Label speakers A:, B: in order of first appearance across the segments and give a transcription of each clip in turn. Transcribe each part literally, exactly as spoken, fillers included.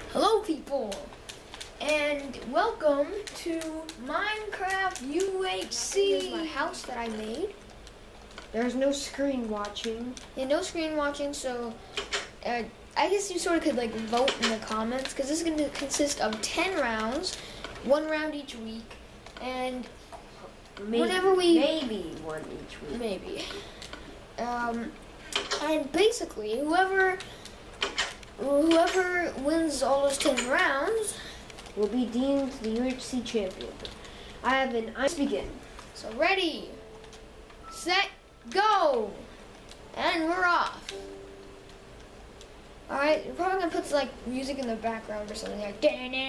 A: Hello people, and welcome to Minecraft U H C. Here's my house that I made.
B: There's no screen watching.
A: Yeah, no screen watching, so uh, I guess you sort of could like vote in the comments, because this is going to consist of ten rounds, one round each week, and
B: Maybe,
A: whenever we...
B: Maybe one each week.
A: Maybe. Um, and basically, whoever... Whoever wins all those ten rounds
B: will be deemed the U H C champion. I have an I begin.
A: So ready, set, go, and we're off. All right, you're probably gonna put like music in the background or something like.
B: Probably.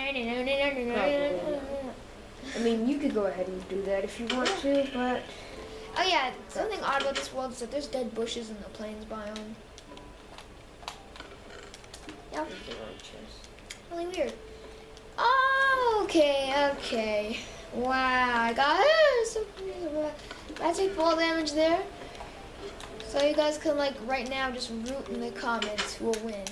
B: I mean, you could go ahead and do that if you want to, but
A: oh yeah, something odd about this world is that there's dead bushes in the plains biome. Yep. Really weird. Oh, okay, okay. Wow, I got it. I take fall damage there. So you guys can like right now just root in the comments who will win.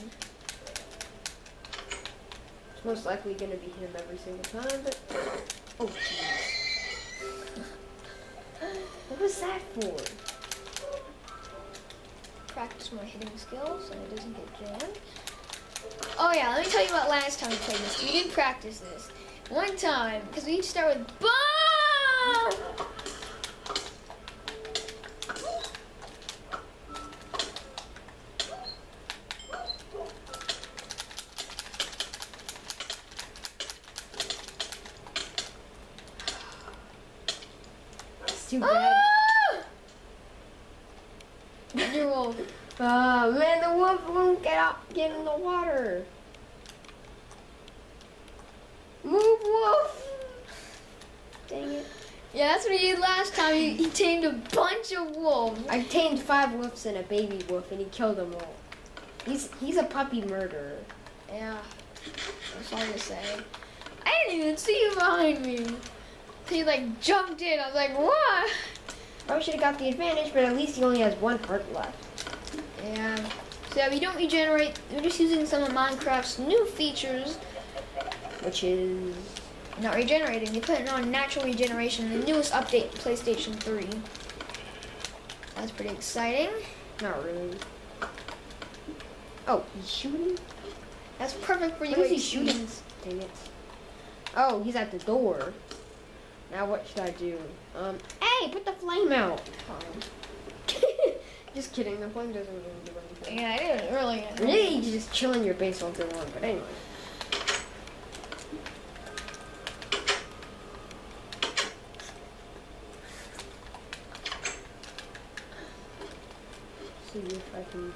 B: It's most likely gonna be him every single time, but oh jeez. What was that for?
A: Practice my hitting skills so it doesn't get jammed. Oh yeah, let me tell you about last time we played this. We did practice this one time because we each start with BOOM!
B: It's too bad.
A: Ah! Your wolf.
B: Oh man, the wolf won't get out, get in the water. Move, wolf! Dang it.
A: Yeah, that's what he did last time. He, he tamed a bunch of wolves.
B: I tamed five wolves and a baby wolf, and he killed them all. He's he's a puppy murderer.
A: Yeah, that's all to say. I didn't even see you behind me. He like jumped in. I was like, what?
B: Probably should have got the advantage, but at least he only has one heart left.
A: Yeah. So yeah, we don't regenerate. We're just using some of Minecraft's new features,
B: which is
A: not regenerating. They put it on natural regeneration in the newest update, PlayStation three. That's pretty exciting.
B: Not really. Oh, he's shooting?
A: That's perfect for you.
B: What is he shooting? Dang it. Oh, he's at the door. Now what should I do? Um, hey, put the flame out. Um, just kidding, the flame doesn't really do anything.
A: Yeah, I didn't really.
B: Really, you just chill in your base all day long, but anyway. See if I can.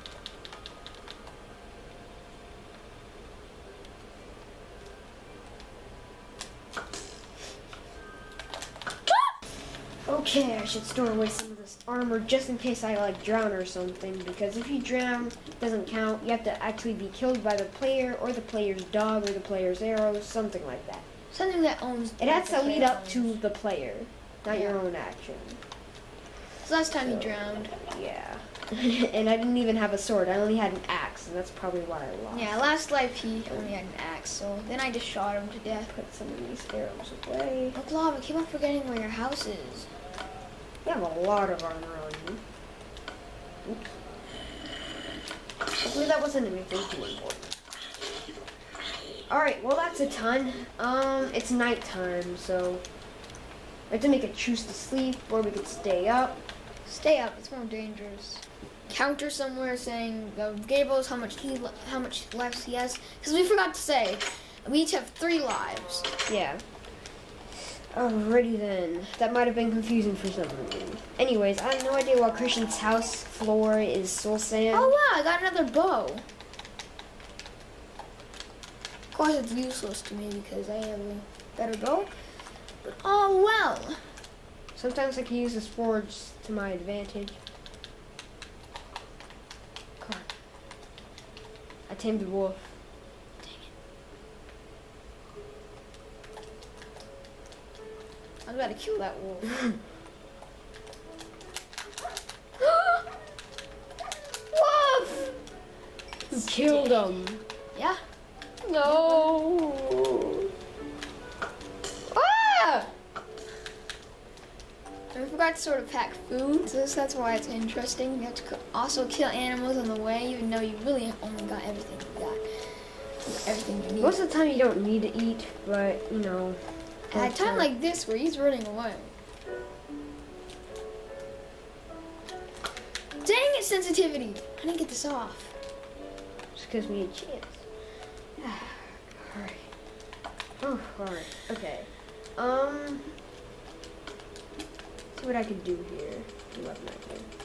B: Okay, I should store away some of this armor just in case I like drown or something, because if you drown, it doesn't count. You have to actually be killed by the player or the player's dog or the player's arrows, something like that.
A: Something that owns.
B: It has to lead up to the player, not
A: yeah.
B: your own action.
A: So last time
B: so,
A: you drowned.
B: Yeah. And I didn't even have a sword. I only had an axe, and that's probably why I lost.
A: Yeah, last life he only had an axe, so then I just shot him to death.
B: Put some of these arrows away.
A: Look, Lava, keep on forgetting where your house is.
B: You have a lot of armor on you. Oops. Hopefully that wasn't anything too important. Alright, well that's a ton. Um, it's nighttime, so I have to make a choose to sleep, or we could stay up.
A: Stay up, it's more dangerous. Counter somewhere saying uh, Gabriel's how much he how much lives he has, because we forgot to say we each have three lives.
B: Yeah. Alrighty then. That might have been confusing for some reason. Anyways, I have no idea why Christian's house floor is soul sand.
A: Oh wow, I got another bow. Of course it's useless to me because I have a better bow. But oh well.
B: Sometimes I can use this forge to my advantage. Come on. I tamed the wolf.
A: I gotta kill that wolf. Wolf!
B: Who killed him?
A: Yeah. No. have to sort of pack food, so this, that's why it's interesting. You have to co- also kill animals on the way, even though you really have only got everything you got. Everything you need.
B: Most of the time you don't need to eat, but you know.
A: At a time like this where he's running away. Dang it, sensitivity! I didn't get this off.
B: Just gives me a chance. Alright. Oh, alright. Okay. Um. See what I can do here. What can I do?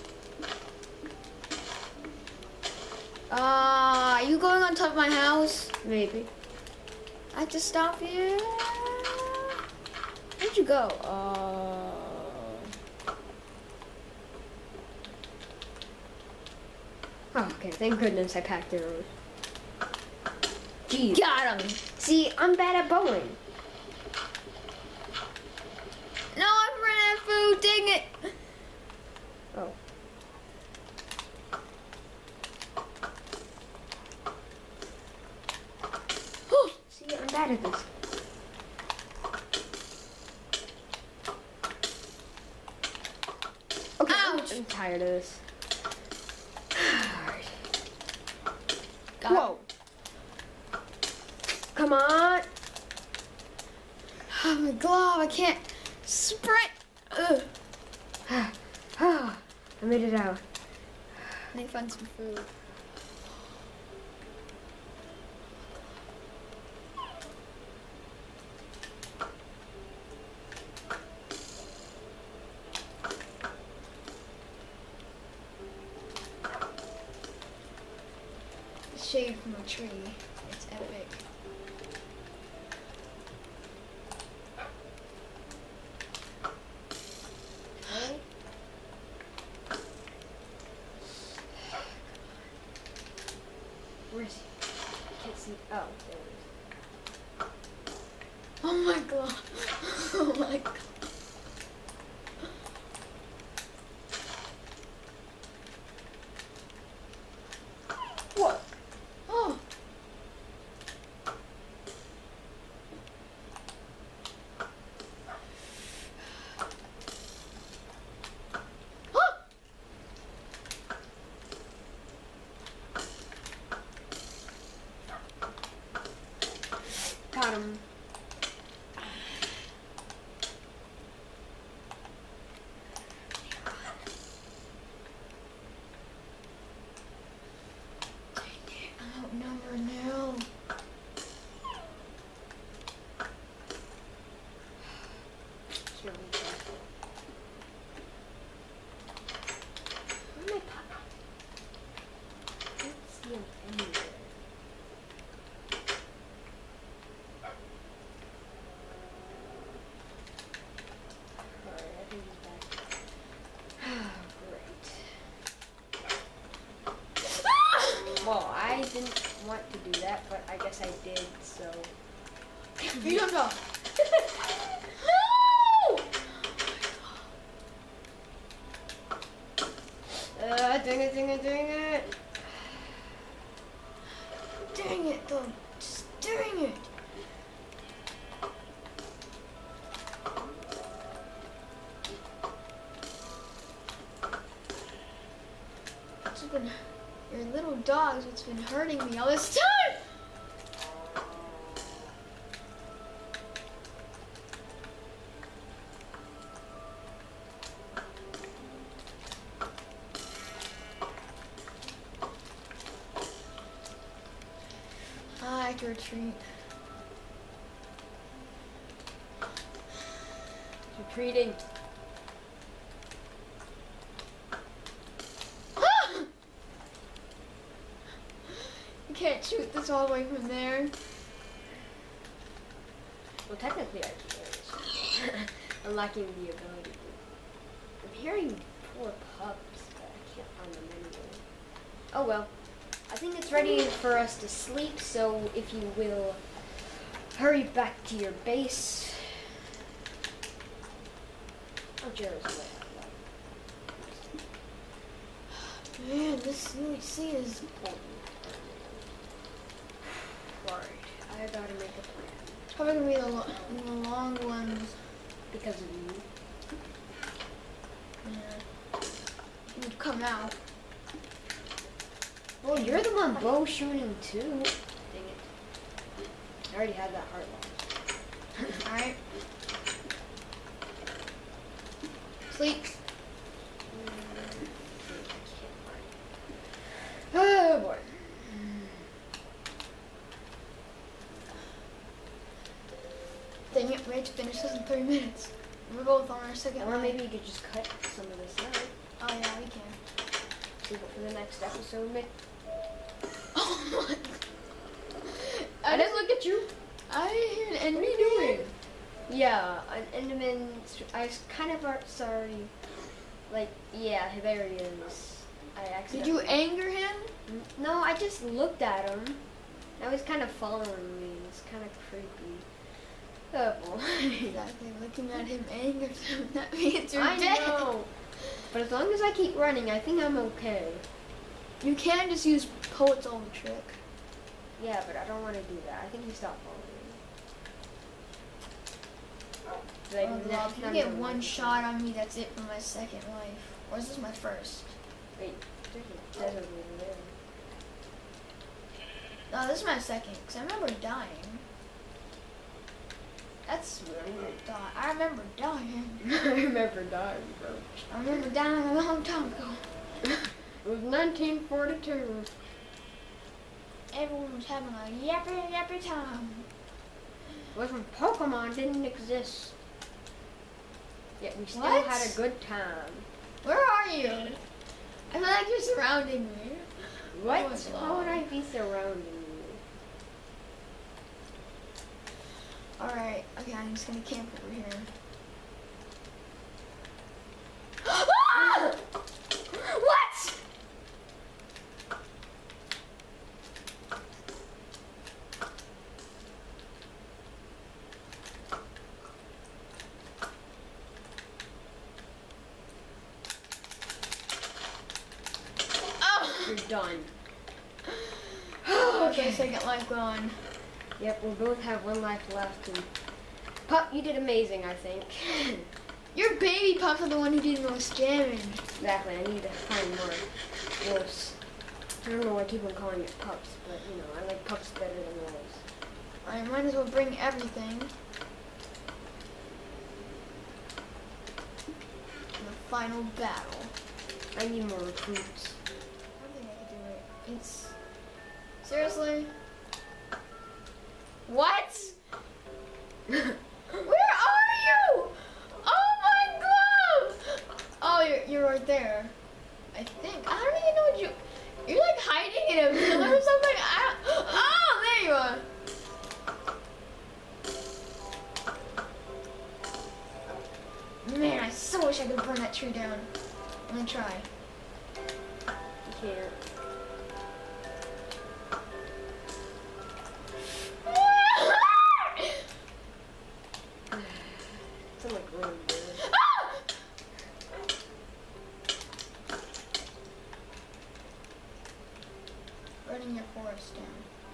A: Uh, are you going on top of my house?
B: Maybe.
A: I have to stop you. Where'd you go? Uh.
B: Oh, okay. Thank goodness I packed arrows. Jeez.
A: Got him.
B: See, I'm bad at bowling.
A: No, I'm running out of food. Dang it.
B: Oh. See, I'm bad at this. Okay,
A: Ouch.
B: I'm tired of this. Alright.
A: Got
B: Whoa. Come on.
A: Oh my god, I can't sprint. Ugh.
B: I made it out.
A: I need to find some food. Shade from a tree. It's epic.
B: Where is he? I can't see. Oh, there he is.
A: Oh my god. Oh my god. What? Oh. Oh.
B: Got him.
A: I'm outnumbered now.
B: Here we go. Where am I popping? I don't see him anywhere. Alright, I think he's back. Great. Well, I didn't want to do that, but I guess I did, so.
A: You don't know. No!
B: Uh, dang it, dang it, dang it.
A: Dang it, though. Just dang it. It's been, your little dog's what's been hurting me all this time. I like to retreat.
B: Retreating.
A: You can't shoot this all the way from there.
B: Well, technically I can. I'm lacking the ability to. I'm hearing poor pups, but I can't find them anywhere. Oh well. I think it's ready for us to sleep, so if you will hurry back to your base. Oh, Jared's way out.
A: Man, this U H C is
B: Alright, I gotta make a plan.
A: probably gonna be the, lo- the long ones.
B: Because of you.
A: come out.
B: Well, you're the one bow shooting too. Dang it. I already had that heart lock.
A: Alright. Sleep.
B: Oh boy.
A: Dang it, we have to finish this in three minutes. We're both on our second
B: Or
A: line.
B: maybe you could just cut some of this out.
A: Oh yeah, we can.
B: Leave it for the next episode, Mick.
A: Oh my.
B: I didn't look at you.
A: I hear an enemy.
B: What are you doing? Yeah, an Enderman. I was kind of ar- sorry. Like, yeah, there he is. I
A: Did
B: accidentally.
A: you anger him?
B: No, I just looked at him. Now he's kind of following me. It's kind of creepy. Oh boy.
A: Exactly, looking at him angers him. That means you're
B: I
A: dead.
B: know. But as long as I keep running, I think I'm okay.
A: You can just use Poet's old trick.
B: Yeah, but I don't want to do that. I think he stopped following me. Like,
A: Oh,
B: nah,
A: God, if you
B: not
A: get
B: even
A: one
B: like-
A: shot on me, that's it for my second life. Or is this my first?
B: Wait, there's a desert over there.
A: No, this is my second, because I remember dying. That's weird. Die. I remember dying.
B: I remember dying, bro.
A: I remember dying a long time ago.
B: It was nineteen forty-two.
A: Everyone was having a yappy, yappy time.
B: It was when Pokemon didn't exist. Yet we still
A: What?
B: had a good time.
A: Where are you? I feel like you're surrounding me.
B: What?
A: Oh, it's
B: How would
A: long.
B: I be surrounding you?
A: Alright, okay, I'm just gonna camp over here. What? Oh!
B: You're done.
A: Okay, second life gone.
B: Yep, we both have one life left. And Pup, you did amazing, I think.
A: Your baby pups are the one who did the most damage.
B: Exactly, I need to find more wolves. I don't know why I keep on calling it pups, but you know, I like pups better than wolves.
A: I might as well bring everything. The final battle.
B: I need more recruits.
A: I don't think I can do it. It's seriously. What? Where are you? Oh my God! Oh, you're you're right there. I think I don't even know what you. You're like hiding in a pillar or something. I don't, oh, there you are. Man, I so wish I could burn that tree down. Let me try.
B: You can't. It's like really good.
A: Burning your forest down.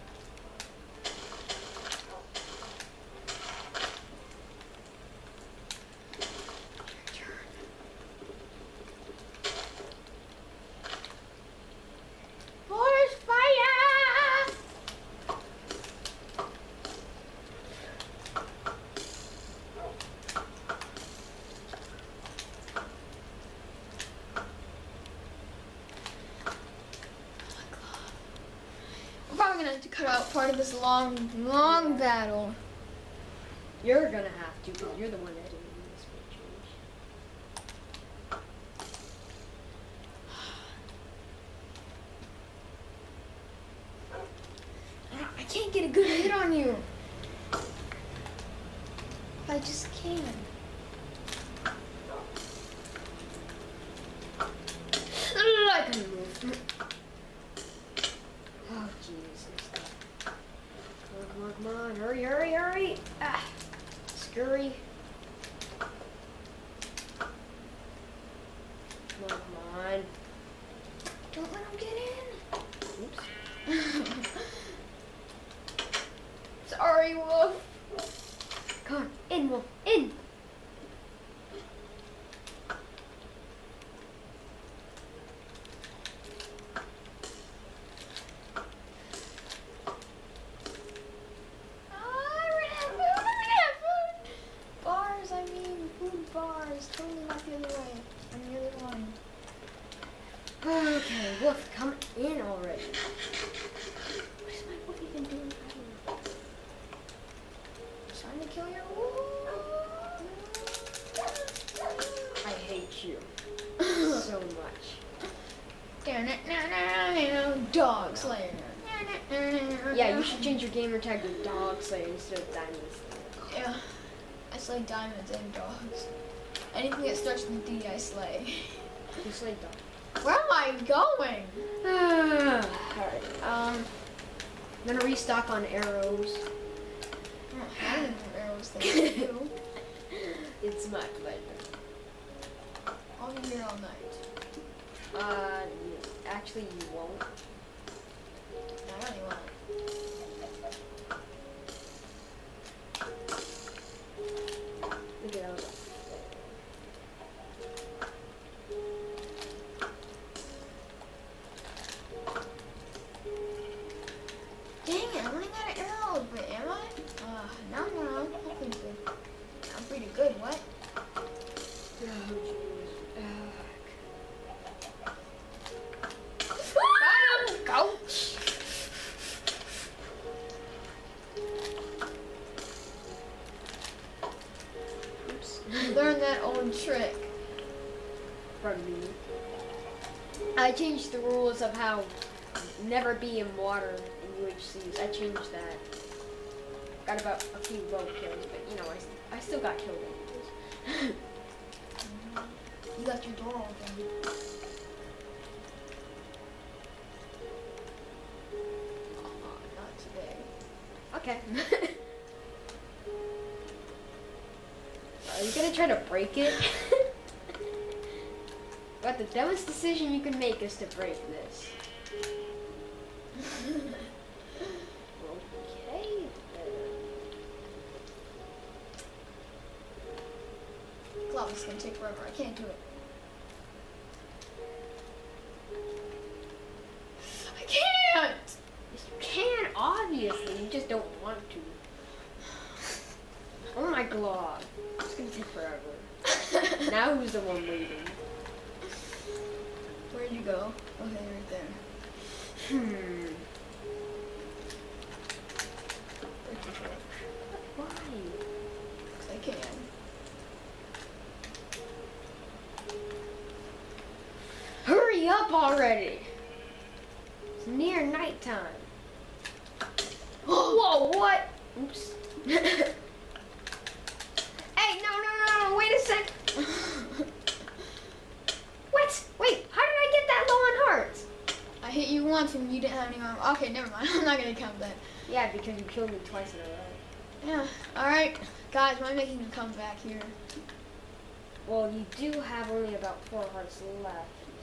A: Your turn. Forest fire! We're probably gonna have to cut out part of this long, long battle.
B: You're gonna have to, because you're the one editing this picture.
A: I can't get a good hit on you. I just can.
B: I can move. Oh, Jesus. Come on, come on, come on. Hurry, hurry, hurry. Ah. Scurry. Come on, come on.
A: Don't let him get in.
B: Oops.
A: Sorry, Wolf.
B: Come on. In, Wolf. In. Yeah,
A: now.
B: you should change your gamer tag to Dog Slayer instead of Diamond Slayer.
A: Yeah. I slay diamonds and dogs. Anything that starts with D, I slay.
B: You slay dogs.
A: Where am I going?
B: Alright, um, I'm gonna restock on arrows.
A: I don't have any more arrows than you.
B: It's my pleasure.
A: I'll be here all night.
B: Uh, actually you won't.
A: I really won't.
B: Look at that.
A: Dang it, I'm running out of arrows, but am I? Uh, no, no, I'm pretty good. I'm pretty good, what? Go!
B: Oops.
A: Learn that old trick.
B: From me. I changed the rules of how never be in water in U H Cs. I changed that. Got about a few low kills, but you know, I, I still got killed anyways.
A: You left your door open. Oh, not today.
B: Okay. Are you gonna try to break it? But the dumbest decision you can make is to break this. Okay.
A: Clock is gonna take forever. I can't do it. I can't!
B: Yes, you can, obviously. You just don't want to. Oh my god. It's gonna take forever. Now who's the one waiting?
A: Where'd you go? Okay, right there.
B: Hmm.
A: Where'd you go?
B: Why?
A: 'Cause I can.
B: Hurry up already! It's near nighttime. Whoa, what? Oops. Hey, no, no, no, no, wait a sec. What? Wait, how did I get that low on hearts?
A: I hit you once and you didn't have any armor. Okay, never mind. I'm not gonna count that.
B: Yeah, because you killed me twice in a row.
A: Yeah. Alright. Guys, I'm making a comeback here.
B: Well, you do have only about four hearts left.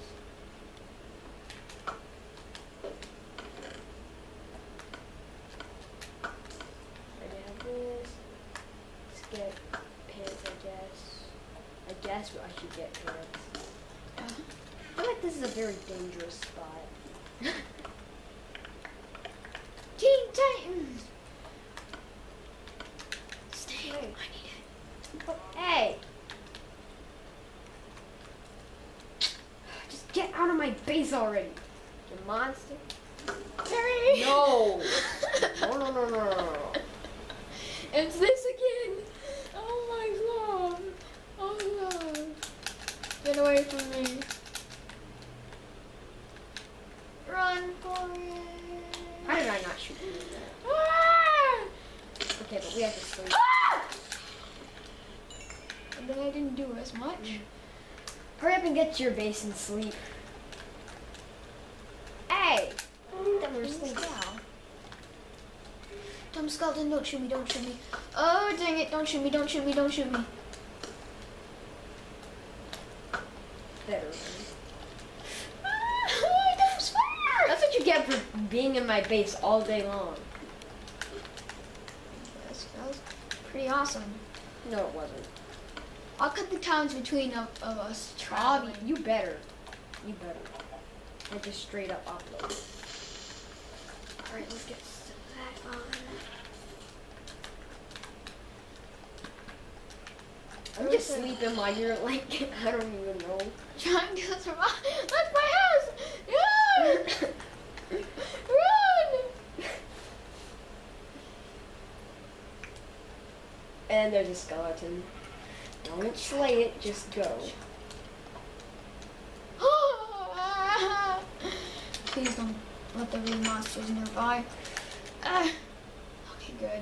B: I have this. Let's get pants, I guess. I guess I should get pants.
A: Uh,
B: I feel like this is a very dangerous spot.
A: Teen Titans! Stay.
B: Hey.
A: I need it.
B: But, hey! Just get out of my base already, you monster.
A: Hurry!
B: No! No, no, no, no, no, no.
A: It's this again! Oh my god! Oh god! Get away from me! Run for it!
B: How did I not shoot you with that?
A: Ah!
B: Okay, but we have to sleep.
A: Ah! And then I didn't do as much.
B: Hurry up and get to your base and sleep. Hey! Then we're asleep.
A: Dumb skeleton, don't shoot me, don't shoot me. Oh, dang it, don't shoot me, don't shoot me, don't shoot me.
B: There.
A: Ah, dumb spider!
B: That's what you get for being in my base all day long.
A: That's, that was pretty awesome.
B: No, it wasn't.
A: I'll cut the times between of, of us
B: Bobby,
A: traveling.
B: you better. You better. I just straight up upload. Alright, let's get that on. I'm just sleeping while you're like, I don't even know.
A: Trying to survive. That's my house! Run! Run!
B: And there's a skeleton. Don't slay it, just go.
A: Please don't let there be monsters nearby. Ah. Okay, good.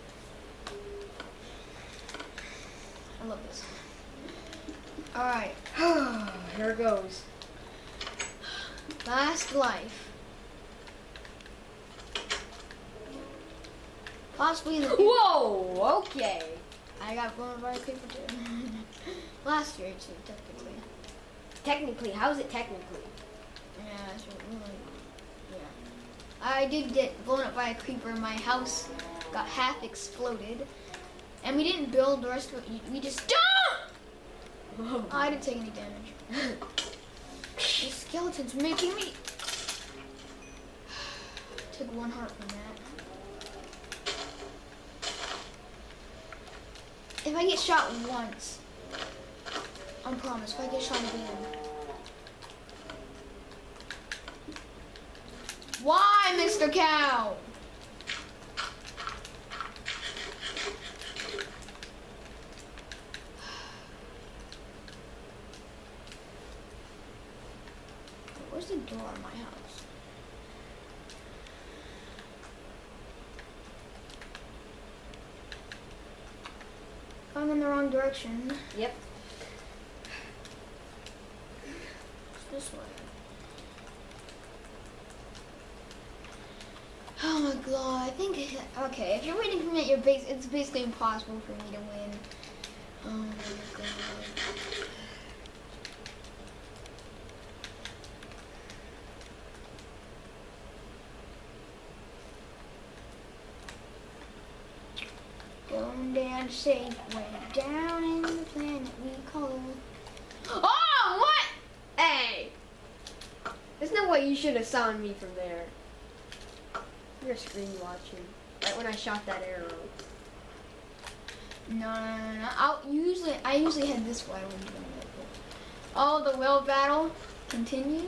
A: I love this. Alright.
B: Here it goes.
A: Last life. Possibly the
B: Whoa, okay.
A: I got blown by a creeper too. Last year too, technically.
B: Technically, how's it technically?
A: Yeah, that's really, yeah. I did get blown up by a creeper. My house got half exploded. And we didn't build the rest of it. We just don't! Oh, I didn't take any damage. The skeleton's making me... Took one heart from that. If I get shot once, I promise, if I get shot again. Why, Mister Cow? Where's the door in my house? I'm in the wrong direction.
B: Yep.
A: It's this way. Oh my god, I think, okay, if you're waiting for me at your base, it's basically impossible for me to win. Oh my god. Going down safe way down in the planet we call. Oh, what?
B: Hey! There's no way you should have saw me from there. You're screen watching. Right when I shot that arrow.
A: No, no, no, no. I'll usually, I usually head this way when doing it. Oh, the will battle continues.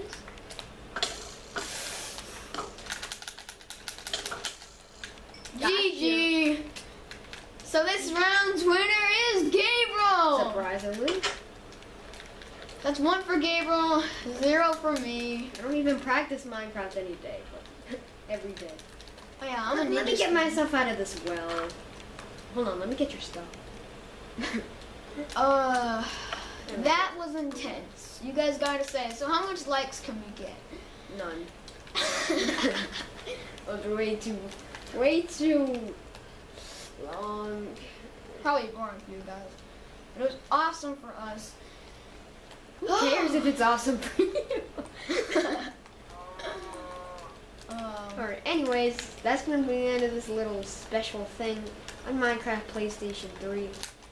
A: G G. So this round's winner is Gabriel.
B: Surprisingly.
A: That's one for Gabriel, zero for me.
B: I don't even practice Minecraft any day, but every day.
A: Oh yeah, I'm gonna
B: Let me
A: need
B: get
A: this-
B: myself out of this well. Hold on, let me get your stuff.
A: Uh, that was intense. You guys gotta say. So how much likes can we get?
B: None. That was way too, way too long.
A: Probably boring for you guys. But it was awesome for us.
B: Who cares if it's awesome for you?
A: um,
B: Alright, anyways, that's going to be the end of this little special thing on Minecraft PlayStation three.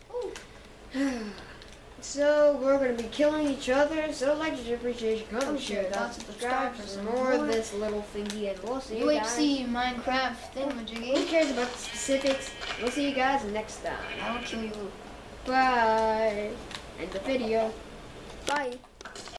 B: So, we're going to be killing each other, so like to appreciate your comment, share, that, subscribe for some more of this little thingy, and we'll see you
A: U H
B: guys.
A: C Minecraft
B: Who
A: thingamajiggy.
B: cares about the specifics? We'll see you guys next time.
A: I will kill you.
B: Bye. End the video.
A: Bye.